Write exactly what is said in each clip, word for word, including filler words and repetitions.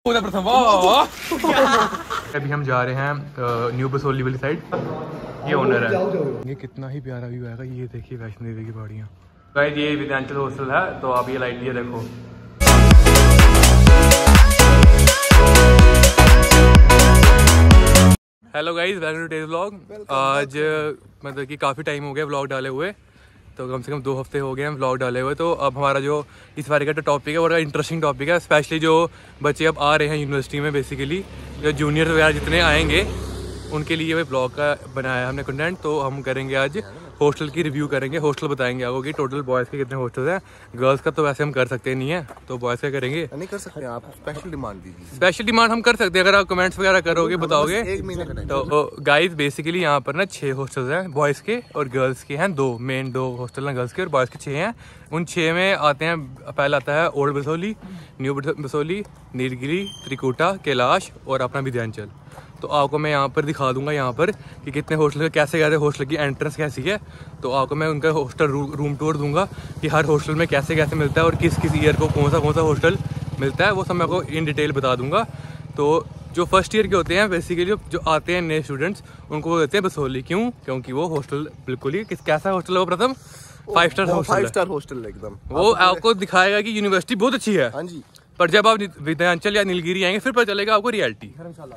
अभी हम जा रहे हैं न्यू बसोली वाली साइड। ये ओनर है। ये कितना ही प्यारा व्यू आएगा। ये देखिए वैष्णो देवी की पहाड़ियाँ। गाइस ये विद्यांचल हॉस्टल है। तो आप ये लाइट लिए देखो। Hello guys, welcome to Tej vlog. आज मतलब कि काफ़ी टाइम हो गया व्लॉग डाले हुए, तो कम से कम दो हफ्ते हो गए हैं व्लॉग डाले हुए। तो अब हमारा जो इस बार का जो टॉपिक है वो इंटरेस्टिंग टॉपिक है। स्पेशली जो बच्चे अब आ रहे हैं यूनिवर्सिटी में, बेसिकली जो जूनियर वगैरह जितने आएंगे उनके लिए ये ब्लॉग का बनाया है हमने कंटेंट। तो हम करेंगे आज हॉस्टल की रिव्यू करेंगे। हॉस्टल बताएंगे आपको कि टोटल बॉयज़ के कितने हॉस्टल हैं। गर्ल्स का तो वैसे हम कर सकते नहीं है, तो बॉयज़ का करेंगे। नहीं कर सकते आप, स्पेशल डिमांड दीजिए। स्पेशल डिमांड हम कर सकते हैं अगर आप कमेंट्स वगैरह करोगे, बताओगे। तो गाइस बेसिकली यहाँ पर ना छः हॉस्टल्स हैं बॉयज़ के, और गर्ल्स के हैं दो। मेन दो हॉस्टल हैं गर्ल्स के, और बॉयज़ के छः हैं। उन छः में आते हैं, पहला आता है ओल्ड बसोली, न्यू बसोली, नीलगिरी, त्रिकुटा, कैलाश और अपना विद्यांचल। तो आपको मैं यहाँ पर दिखा दूंगा यहाँ पर कि कितने हॉस्टल के कैसे कैसे हॉस्टल की एंट्रेंस कैसी है। तो आपको मैं उनका हॉस्टल रू, रूम टूर दूंगा कि हर हॉस्टल में कैसे कैसे मिलता है और किस किस ईयर को कौन सा कौन सा हॉस्टल मिलता है, वो सब मैं आपको इन डिटेल बता दूंगा। तो जो फर्स्ट ईयर के होते हैं बेसिकली जो आते हैं नए स्टूडेंट्स, उनको वो देते हैं बसोली। क्यों? क्योंकि वो हॉस्टल बिल्कुल ही किस कैसा हॉस्टल है वो प्रथम five star hostel five star hostel एकदम। वो आपको दिखाएगा कि यूनिवर्सिटी बहुत अच्छी है। हाँ जी। पर जब आप विद्यांचल या नीलगिरी आएंगे फिर पता चलेगा आपको रियलिटी।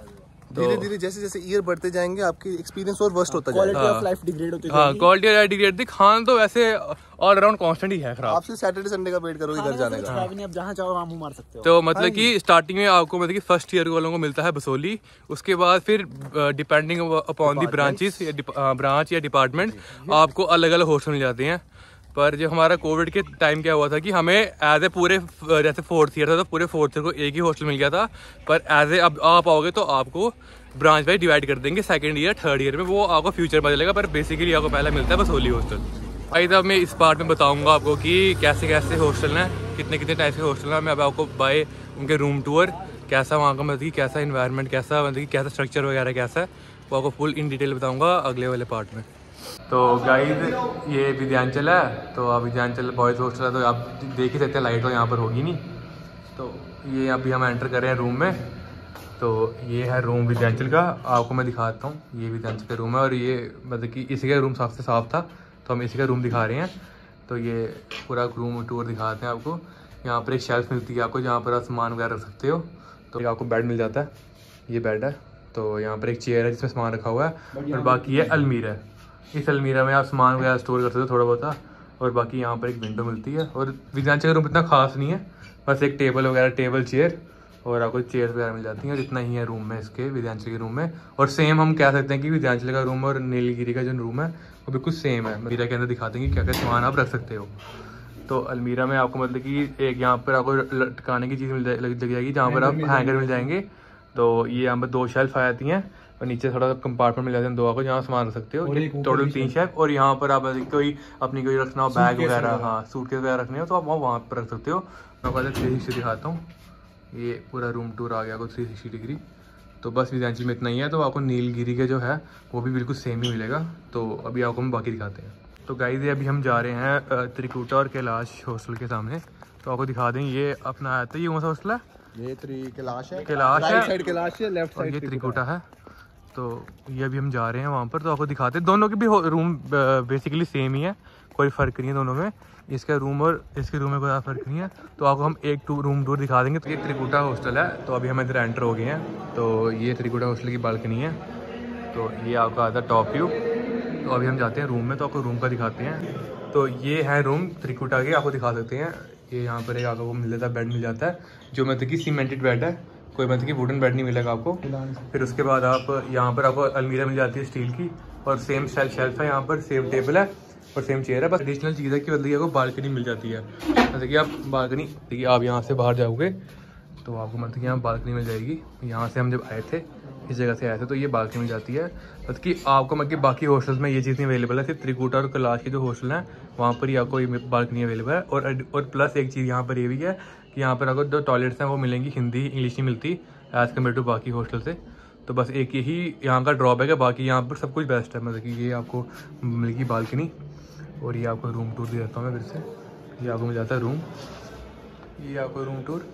धीरे धीरे जैसे जैसे ईयर बढ़ते जाएंगे आपकी एक्सपीरियंस और वर्स्ट होता जाएगा। क्वालिटी ऑफ लाइफ डिग्रेड होती है। हाँ, क्वालिटी ऑफ लाइफ डिग्रेड थी। खान तो वैसे ऑल अराउंड कांस्टेंट ही है खराब। आपसे सैटरडे संडे का वेट करो इधर जाने का। आप जहाँ चाहो वहाँ मुंह मार सकते हो। तो मतलब कि स्टार्टिंग में आपको मतलब कि फर्स्ट ईयर वालों को मिलता है बसोली। उसके बाद फिर depending upon the branches branch या डिपार्टमेंट आपको अलग अलग हॉस्टल मिल जाते हैं। पर जो हमारा कोविड के टाइम क्या हुआ था कि हमें एज ए पूरे जैसे फोर्थ ईयर था तो पूरे फोर्थ ईयर को एक ही हॉस्टल मिल गया था। पर एज ए अब आप आओगे तो आपको ब्रांच वाइज डिवाइड कर देंगे। सेकंड ईयर थर्ड ईयर में वो आपको फ्यूचर में चलेगा, पर बेसिकली आपको पहला मिलता है बसोली हॉस्टल। भाई तब मैं इस पार्ट में बताऊंगा आपको कि कैसे कैसे हॉस्टल हैं, कितने कितने टाइप के हॉस्टल हैं। मैं अब आपको बाय उनके रूम टूर कैसा वहाँ का मतलब कि कैसा इन्वायरमेंट कैसा मतलब कि कैसा स्ट्रक्चर वगैरह कैसा है वो आपको फुल इन डिटेल बताऊँगा अगले वाले पार्ट में। तो गाइस ये विद्यांचल है। तो आप विद्यांचल बॉयज़ हॉस्टल है तो आप देख ही सकते हैं, लाइट तो यहाँ पर होगी नहीं। तो ये अभी हम एंटर कर रहे हैं रूम में। तो ये है रूम विद्यांचल का, आपको मैं दिखाता हूँ। ये विद्यांचल का रूम है और ये मतलब कि इसी का रूम साफ से साफ था तो हम इसी का रूम दिखा रहे हैं। तो ये पूरा रूम टूर दिखाते हैं आपको। यहाँ पर एक शेल्फ मिलती है आपको जहाँ पर आप सामान वगैरह रख सकते हो। तो आपको बेड मिल जाता है, ये बेड है। तो यहाँ पर एक चेयर है जिसमें सामान रखा हुआ है, और बाकी ये अलमीरा है। इस अलमीरा में आप सामान वगैरह स्टोर कर सकते हो थोड़ा बहुत। और बाकी यहाँ पर एक विंडो मिलती है। और विद्यांचल का रूम इतना खास नहीं है, बस एक टेबल वगैरह टेबल चेयर और आपको चेयर्स वगैरह मिल जाती हैं। और इतना ही है रूम में इसके विद्यांचल के रूम में। और सेम हम कह सकते हैं कि विद्यांचल का रूम और नीलगिरी का जो रूम है वो बिल्कुल सेम है। अलमीरा के अंदर दिखाते हैं कि क्या क्या सामान आप रख सकते हो। तो अलमीरा में आपको मतलब कि एक यहाँ पर आपको लटकाने की चीज़ मिल लग जाएगी जहाँ पर आप हैंगर मिल जाएंगे। तो ये यहाँ पर दो शेल्फ आ जाती हैं और नीचे थोड़ा कंपार्टमेंट मिल जाते हैं दो आपको जहाँ सामान रख सकते हो। टोटल तीन शेल्फ। और यहाँ पर आप कोई अपनी कोई रखना हो बैग वगैरह, हाँ सूटकेस वगैरह रखने हो तो आप वहाँ पर रख सकते हो। मैं पहले थ्री सिक्सटी दिखाता हूँ। ये पूरा रूम टूर आ गया आपको थ्री सिक्सटी डिग्री। तो बस विद्यांचल में इतना ही है। तो आपको नीलगिरी का जो है वो भी बिल्कुल सेम ही मिलेगा। तो अभी आपको हम बाकी दिखाते हैं। तो गाइस अभी हम जा रहे हैं त्रिकुटा और कैलाश हॉस्टल के सामने। तो आपको दिखा दें ये अपना आया था, ये कौन सा हॉस्टल है? ये त्रि कैलाश है। कैलाश है, राइट साइड कैलाश है, लेफ्ट साइड ये त्रिकुटा है। तो ये अभी हम जा रहे हैं वहाँ पर। तो आपको दिखाते हैं दोनों के भी रूम बेसिकली सेम ही है, कोई फ़र्क नहीं है दोनों में। इसका रूम और इसके रूम में कोई फ़र्क नहीं है। तो आपको हम एक टू रूम टूर दिखा देंगे। तो ये त्रिकुटा हॉस्टल है। तो अभी हम इधर एंटर हो गए हैं। तो ये त्रिकुटा हॉस्टल की बालकनी है। तो ये आपका आता है टॉप व्यू। तो अभी हम जाते हैं रूम में, तो आपको रूम का दिखाते हैं। तो ये है रूम त्रिकुटा के, आपको दिखा सकते हैं। ये यहाँ पर एक आपको मिल जाता है, बेड मिल जाता है जो मतलब कि सीमेंटेड बेड है, कोई मतलब कि वुडन बेड नहीं मिलेगा आपको। फिर उसके बाद आप यहाँ पर आपको अलमीरा मिल जाती है स्टील की, और सेम शेल्फ है यहाँ पर, सेम टेबल है और सेम चेयर है। बस एडिशनल चीज़ है कि मतलब कि आपको बालकनी मिल जाती है। मतलब कि आप बालकनी देखिए, आप यहाँ से बाहर जाओगे तो आपको मतलब कि यहाँ बालकनी मिल जाएगी। यहाँ से हम जब आए थे इस जगह से आए थे तो ये बालकनी मिल जाती है। मतलब कि आपको मतलब कि बाकी हॉस्टल्स में ये चीज़ नहीं अवेलेबल है। सिर्फ त्रिकुटा और कैलाश के जो हॉस्टल हैं वहाँ पर ही आपको ये बालकनी अवेलेबल है। और और प्लस एक चीज़ यहाँ पर ये भी है कि यहाँ पर आपको जो टॉयलेट्स हैं वो मिलेंगी हिंदी इंग्लिश नहीं मिलती एज़ कम्पेयर टू बाकी हॉस्टल से। तो बस एक यही यहाँ का ड्रॉबैक है, बाकी यहाँ पर सब कुछ बेस्ट है। मतलब कि ये आपको मिलेगी बालकनी। और ये आपको रूम टूर दे देता हूँ मैं फिर से। ये आपको मिल जाता है रूम, ये आपको रूम टूर।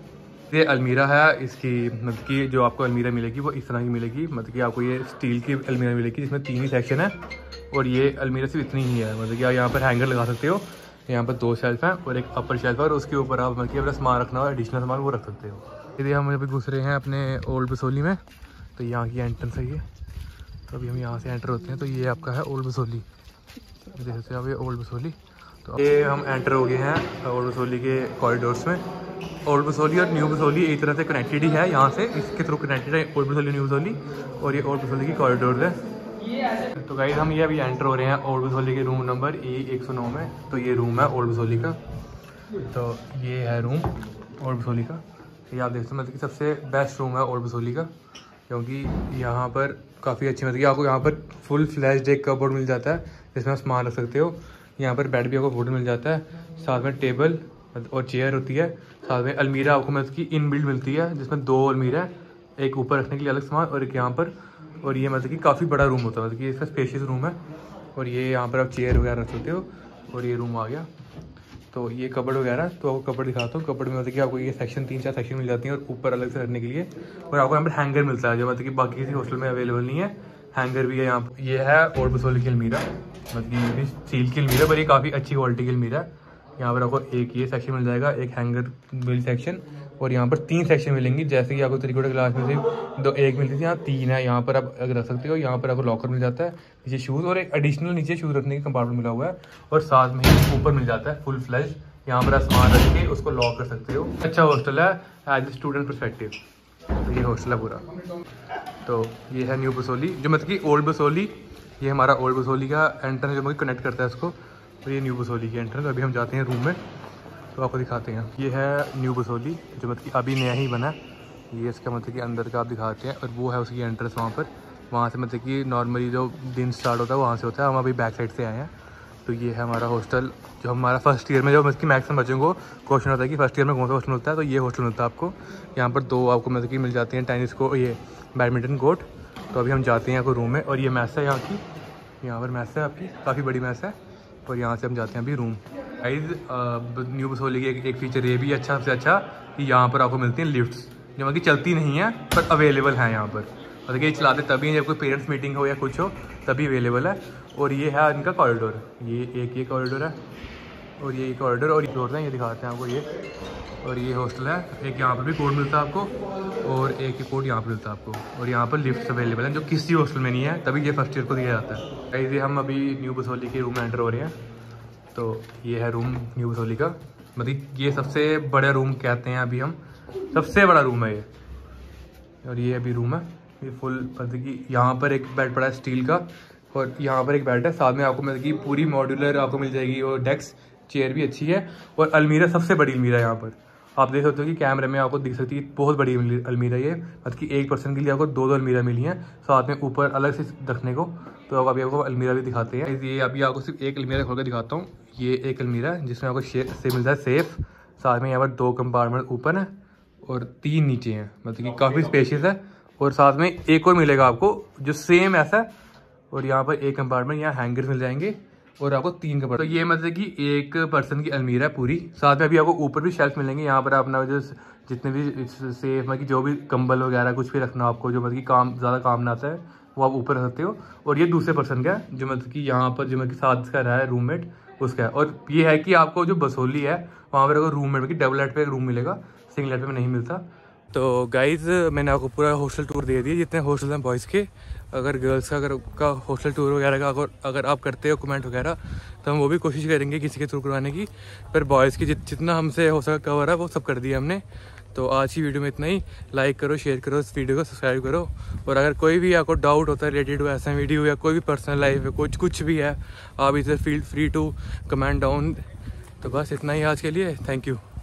ये अलमीरा है, इसकी मतलब कि जो आपको अलमीरा मिलेगी वो इस तरह की मिलेगी। मतलब कि आपको ये स्टील की अलमीरा मिलेगी जिसमें तीन ही सेक्शन है और ये अलमीरा सिर्फ इतनी ही है। मतलब कि आप यहाँ पर हैंगर लगा सकते हो, यहाँ पर दो शेल्फ हैं और एक अपर शेल्फ है और उसके ऊपर आप मतलब कि अपना सामान रखना हो, एडिशनल सामान वो रख सकते हो। यदि हम अभी घुस रहे हैं अपने ओल्ड बसोली में, तो यहाँ की एंट्रेंस है ये। तो अभी हम यहाँ से एंटर होते हैं, तो ये आपका है ओल्ड बसोली, देख सकते हैं आप ये ओल्ड बसोली। तो ये हम एंटर हो गए हैं ओल्ड बसोली के कॉरिडोर्स में। ओल्ड बसोली और न्यू बसोली एक तरह से कनेक्टेड ही है, यहाँ से इसके थ्रू कनेक्टेड है ओल्ड बसोली न्यू बसोली, और ये ओल्ड बसोली की कॉरिडोर है। तो गाइस हम ये अभी एंटर हो रहे हैं ओल्ड बसोली के रूम नंबर ए एक सौ नौ में। तो ये रूम है ओल्ड बसोली का, तो ये है रूम ओल्ड बसोली का। ये आप देख सकते हैं मतलब कि सबसे बेस्ट रूम है ओल्ड बसोली का, क्योंकि यहाँ पर काफ़ी अच्छी मतलब कि आपको यहाँ पर फुल फ्लैश्ड एक कपबोर्ड मिल जाता है जिसमें आप सामान रख सकते हो। यहाँ पर बेड भी आपको वुड मिल जाता है, साथ में टेबल और चेयर होती है, साथ में अलमीरा आपको मतलब कि इन बिल्ड मिलती है जिसमें दो अलमीरा है, एक ऊपर रखने के लिए अलग सामान और एक यहाँ पर। और ये मतलब कि काफ़ी बड़ा रूम होता है, मतलब कि इसका स्पेशियस रूम है। और ये यहाँ पर आप चेयर वगैरह रख सकते हो और ये रूम आ गया। तो ये कबर्ड वगैरह, तो आपको कबर्ड दिखाता हूँ। कबर्ड में मतलब कि आपको ये सेक्शन तीन चार सेक्शन मिल जाती हैं और ऊपर अलग से रखने के लिए। और आपको यहाँ पर हैंगर मिलता है जो मतलब कि बाकी किसी हॉस्टल में अवेलेबल नहीं है। हैंगर भी है यहाँ पर। ये है ओल्ड बसोली की अलमीरा, मतलब कि ये भी स्टील की अलमीरा पर ये काफ़ी अच्छी क्वालिटी की अलमीरा है। यहाँ पर आपको एक ये सेक्शन मिल जाएगा, एक हैंगर बिल सेक्शन, और यहाँ पर तीन सेक्शन मिलेंगी। जैसे कि आपको त्रिकोण क्लास में से दो एक मिलती थी, यहाँ तीन है। यहाँ पर आप अगर रख सकते हो, यहाँ पर आपको लॉकर मिल जाता है, नीचे शूज़ और एक एडिशनल नीचे शूज़ रखने की कंपार्टमेंट मिला हुआ है। और साथ में ही ऊपर मिल जाता है फुल फ्लैश, यहाँ पर आप सामान रख के उसको लॉक कर सकते हो। अच्छा हॉस्टल है एज ए स्टूडेंट परस्पेक्टिव। तो ये हॉस्टल है पूरा। तो ये है न्यू बसोली, जो मतलब कि ओल्ड बसोली, ये हमारा ओल्ड बसोली का एंट्रेंस जो मतलब कनेक्ट करता है उसको। तो ये न्यू बसोली की एंट्रेंस। अभी हम जाते हैं रूम में, तो आपको दिखाते हैं। ये है न्यू बसोली जो मतलब कि अभी नया ही बना। ये इसका मतलब कि अंदर का आप दिखाते हैं, और वो है उसकी एंट्रेंस वहाँ पर। वहाँ से मतलब कि नॉर्मली जो दिन स्टार्ट होता है वहाँ से होता है। हम अभी बैक साइड से आए हैं। तो ये है हमारा हॉस्टल, जो हमारा फर्स्ट ईयर में जो मतलब कि मैक्सिमम बच्चों को क्वेश्चन होता है कि फर्स्ट ईयर में कौन सा हॉस्टल मिलता है, तो ये हॉस्टल मिलता है आपको। यहाँ पर दो आपको मतलब कि मिल जाते हैं टेनिस को, ये बैडमिंटन कोर्ट। तो अभी हम जाते हैं आपको रूम में, और ये मैस है यहाँ की, यहाँ पर मैस है आपकी, काफ़ी बड़ी मैस है। और यहाँ से हम जाते हैं अभी रूम। गाइस न्यू बसोली की एक, एक फीचर ये भी अच्छा सबसे अच्छा कि यहाँ पर आपको मिलती हैं लिफ्ट्स, जो मतलब कि चलती नहीं है पर अवेलेबल हैं यहाँ पर। मतलब कि ये चलाते तभी जब कोई पेरेंट्स मीटिंग हो या कुछ हो तभी अवेलेबल है। और ये है इनका कॉरिडोर, ये एक ये कॉरिडोर है और ये कॉरिडोर और ये डोर है, ये दिखाते हैं आपको ये। और ये हॉस्टल है, एक यहाँ पर भी कोड मिलता है आपको और एक ही कोड यहाँ पर मिलता है आपको। और यहाँ पर लिफ्ट अवेलेबल है जो किसी हॉस्टल में नहीं है, तभी ये फर्स्ट ईयर को दिया जाता है। गाइस हम अभी न्यू बसोली के रूम में एंटर हो रहे हैं। तो ये है रूम न्यू बसोली का, मतलब ये सबसे बड़ा रूम कहते हैं अभी हम, सबसे बड़ा रूम है ये। और ये अभी रूम है, ये फुल मतलब कि यहाँ पर एक बेड पड़ा है स्टील का, और यहाँ पर एक बेड है, साथ में आपको मतलब कि पूरी मॉड्यूलर आपको मिल जाएगी। और डेस्क चेयर भी अच्छी है, और अलमीरा सबसे बड़ी अलमीरा है यहाँ पर। आप देख सकते हो कि कैमरे में आपको दिख सकती है, बहुत बड़ी अलमीरा ये, मतलब कि एक पर्सन के लिए आपको दो दो अलमीरा मिली हैं, साथ में ऊपर अलग से रखने को। तो अभी आपको अलमीरा भी दिखाते हैं। ये अभी आपको सिर्फ एक अलमीरा खोल कर दिखाता हूँ। ये एक अलमीरा है जिसमें आपको से मिलता है सेफ, साथ में यहाँ पर दो कंपार्टमेंट ऊपर है और तीन नीचे हैं, मतलब कि काफ़ी स्पेशियस है। और साथ में एक और मिलेगा आपको जो सेम ऐसा है, और यहाँ पर एक कंपार्टमेंट, यहाँ हैंगर्स मिल जाएंगे और आपको तीन कपड़े। तो ये मतलब कि एक पर्सन की अलमीरा है पूरी। साथ में अभी आपको ऊपर भी शेल्फ मिलेंगे, यहाँ पर अपना जो जितने भी सेफ मतलब कि जो भी कंबल वगैरह कुछ भी रखना आपको जो मतलब कि काम ज़्यादा काम ना आता है वो आप ऊपर रख सकते हो। और ये दूसरे पर्सन का है जो मतलब कि यहाँ पर जो मतलब कि साथ का रहा है रूममेट उसका है। और ये है कि आपको जो बसोली है वहाँ पर अगर रूममेट में कि डबल बेड पे रूम मिलेगा, सिंगल बेड पे नहीं मिलता। तो गाइज मैंने आपको पूरा हॉस्टल टूर दे दिया, जितने हॉस्टल हैं बॉयज़ के। अगर गर्ल्स का अगर का हॉस्टल टूर वगैरह का अगर अगर आप करते हो कमेंट वगैरह, तो हम वो भी कोशिश करेंगे किसी के थ्रू करवाने की। पर बॉयज़ की जित, जितना हमसे हो सका कवर है वो सब कर दिया हमने। तो आज की वीडियो में इतना ही। लाइक करो, शेयर करो इस वीडियो को, सब्सक्राइब करो। और अगर कोई भी आपको डाउट होता है रिलेटेड टू ऐसा वीडियो या कोई भी पर्सनल लाइफ है, कुछ कुछ भी है, आप इसे feel free to comment down. तो बस इतना ही आज के लिए, थैंक यू।